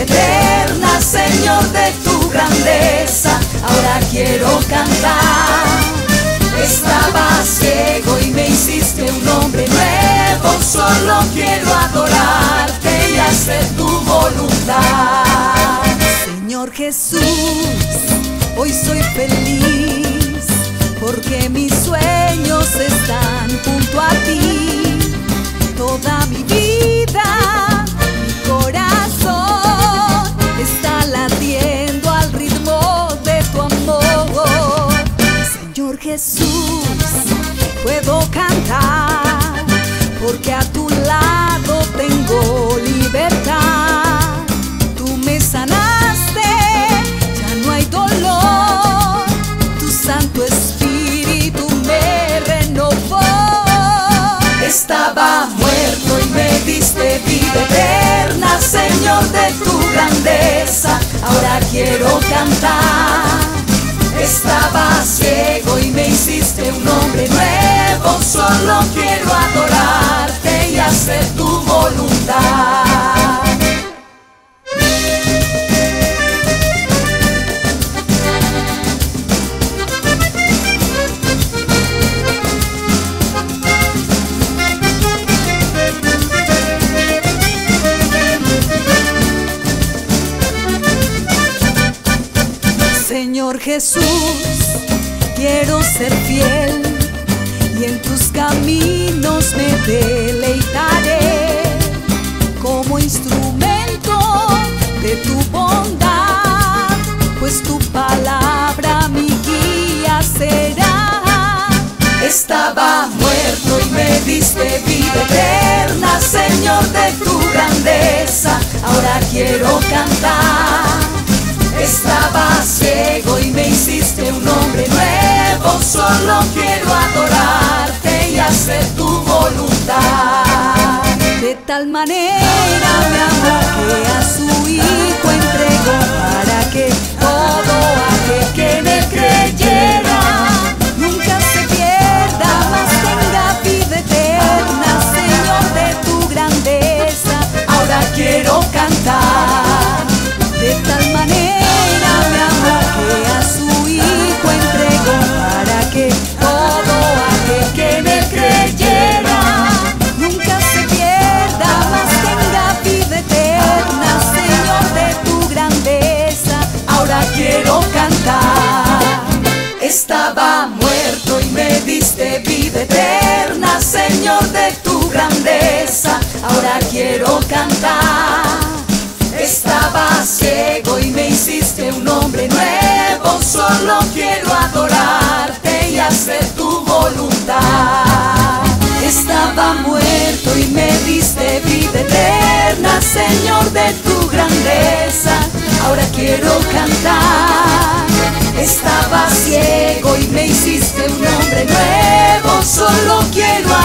eterna, Señor, de tu grandeza. Ahora quiero cantar. Estaba ciego y me hiciste un hombre nuevo. Solo quiero adorarte y hacer tu voluntad. Señor Jesús, hoy soy feliz porque mis sueños están junto a ti. Toda mi vida, mi corazón está latiendo al ritmo de tu amor. Señor Jesús, puedo cantar porque a tu lado tengo libertad. Tú me sanaste, ya no hay dolor. Tu Santo Espíritu me renovó. Estaba muerto y me diste vida eterna, Señor, de tu grandeza. Ahora quiero cantar. Estaba ciego y me hiciste un hombre nuevo. Solo quiero adorarte y hacer tu voluntad. Señor Jesús, quiero ser fiel y en tus caminos me deleitaré. Como instrumento de tu bondad, pues tu palabra mi guía será. Estaba muerto y me diste vida eterna, Señor, de tu grandeza. Ahora quiero cantar. Estaba ciego y me hiciste un hombre nuevo. Solo quiero adorarte y hacer tu voluntad. De tal manera me amó que a su Hijo entregó para que todo aquel que en él creyera nunca se pierda, mas tenga vida eterna, Señor, de tu grandeza. Ahora quiero cantar. De tal manera me amó que a su Hijo entregó para que todo aquel que en él creyera nunca se pierda, mas tenga vida eterna, Señor, de tu grandeza. Ahora quiero cantar. Estaba muerto y me diste vida eterna, Señor, de tu grandeza. Ahora quiero cantar. Estaba ciego y me hiciste un hombre nuevo. Solo quiero adorarte y hacer tu voluntad. Estaba muerto y me diste vida eterna, Señor, de tu grandeza. Ahora quiero cantar. Estaba ciego y me hiciste un hombre nuevo. Solo quiero